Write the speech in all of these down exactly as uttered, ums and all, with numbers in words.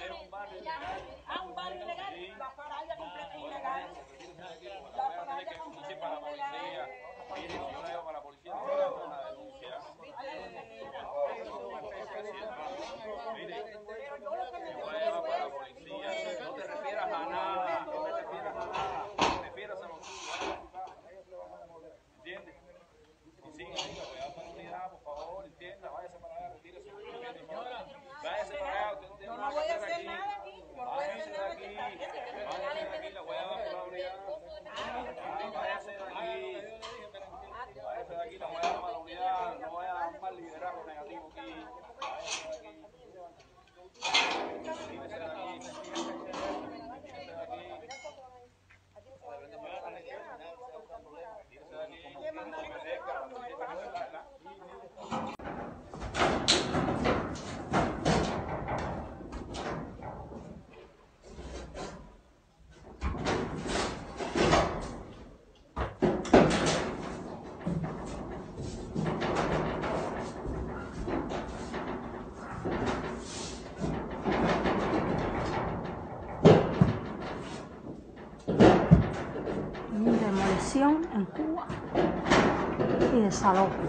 Ah, un barrio ilegal. La paralla completa ilegal. La paralla completa ilegal. Para la policía, una denuncia. Pero yo lo que me digo Para la policía, no te refieras a nada, no te refieras a nada, refieras a lo tuyo. ¿Entiendes? Y sigue ahí, voy a dar la unidad, por favor, entienda, váyase para allá, retírese. Váyase para allá, usted no tiene yo no nada voy que a hacer hacer aquí. nada aquí. Yo no voy a hacer Váyase de nada aquí, aquí. váyase de aquí, la voy a dar por la unidad. Váyase de aquí. Váyase de aquí, la voy a dar para la unidad, no voy a dar más liderazgo negativo aquí. Váyase de aquí. Retírese de aquí. Retírese de aquí. Demolición en Cuba y desalojo.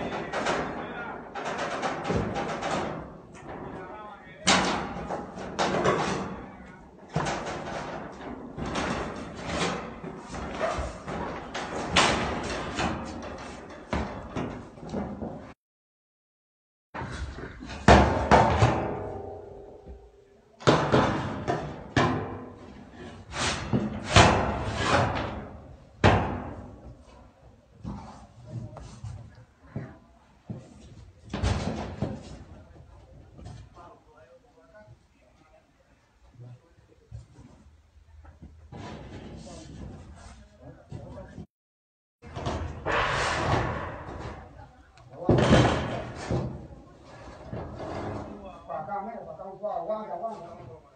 Aguanta, aguanta.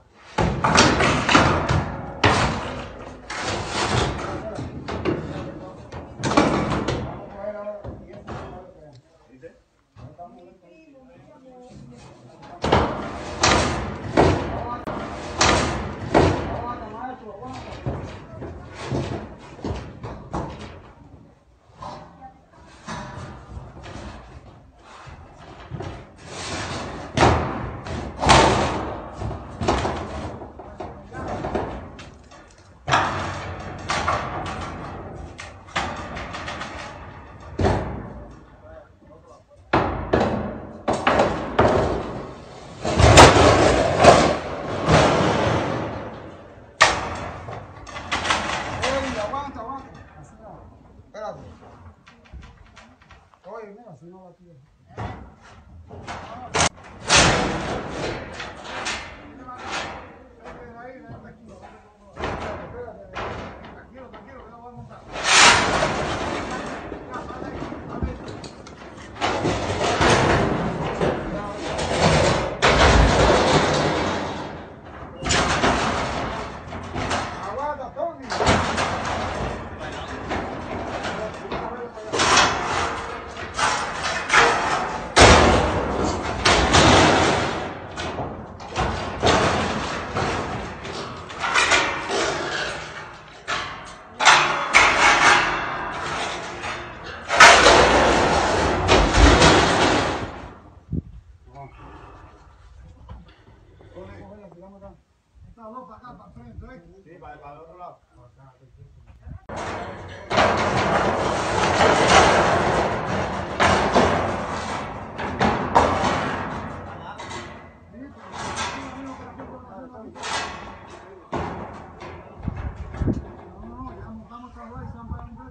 Espérate. Oye, mira, si no la tienes. Tranquilo, tranquilo, que no voy a montar. Aguanta, Tony. Esta dos para acá, para frente, ¿eh? Sí, para, para el otro lado. No, no, ya montamos otra vez, San Pedro.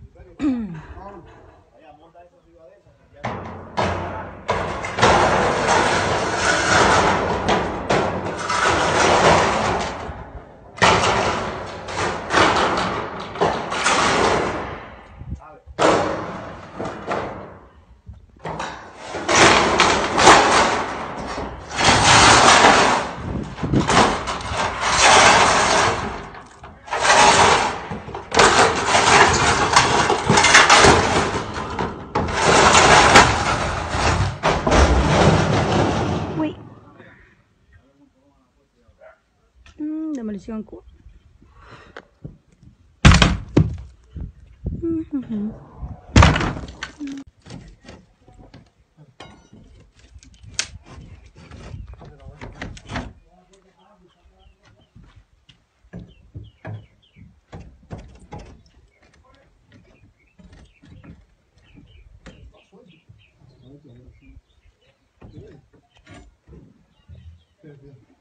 Vaya, monta eso arriba de esa. demolición en Cuba. Sí, sí.